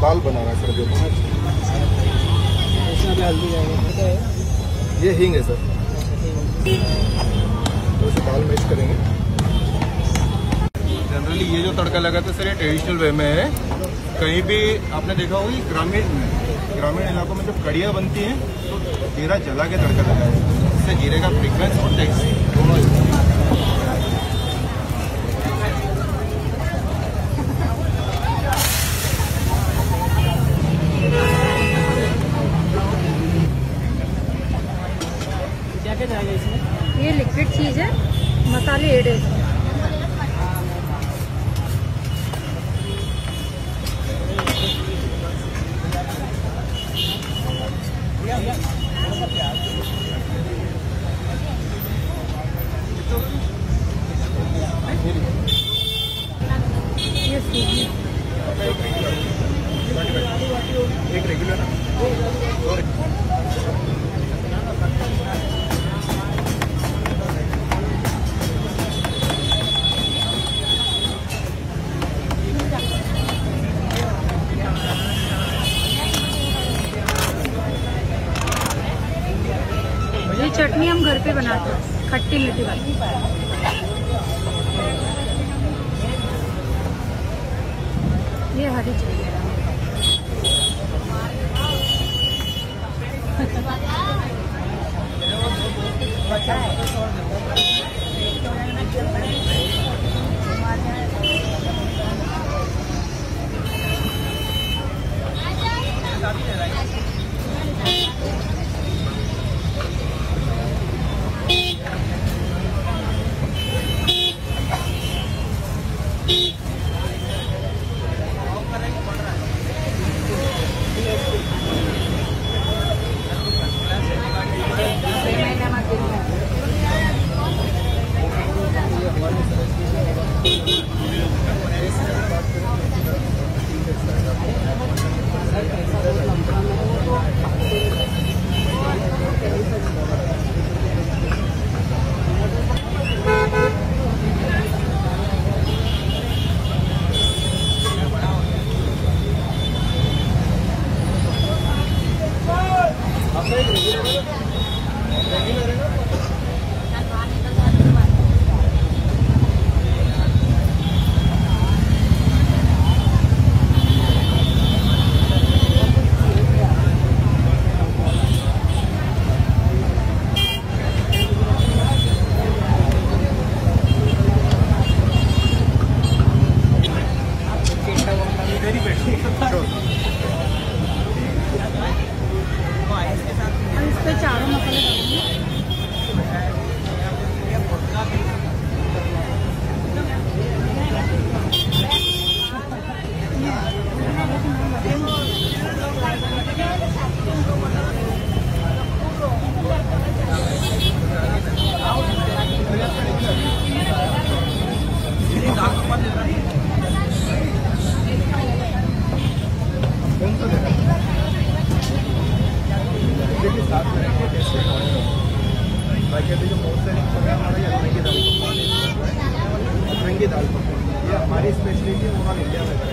दाल बना रहा है सर। इसमें भी हल्दी जाएगी। ये हींग है सर। तो इसे दाल मिक्स करेंगे। जनरली ये जो तड़का लगा था सर, ये ट्रेडिशनल वे में है। कहीं भी आपने देखा होगा कि ग्रामीण इलाकों में जब कड़ियाँ बनती हैं तो जीरा जला के तड़का लगाया है। इससे जीरे का फ्रीक्वेंस और टेक्स्ट दोनों। क्या क्या जाएगा इसमें? ये लिक्विड चीज़ है, मसाले ऐड है इसमें। एक रेगुलर ये चटनी हम घर पे बनाते हैं, खट्टी मीठी वाली। ये हरी चटनी। इस पे चारों मसाले डालेंगे। अफरंगी दाल पकवान ये हमारी स्पेशलिटी ओवरऑल इंडिया में है।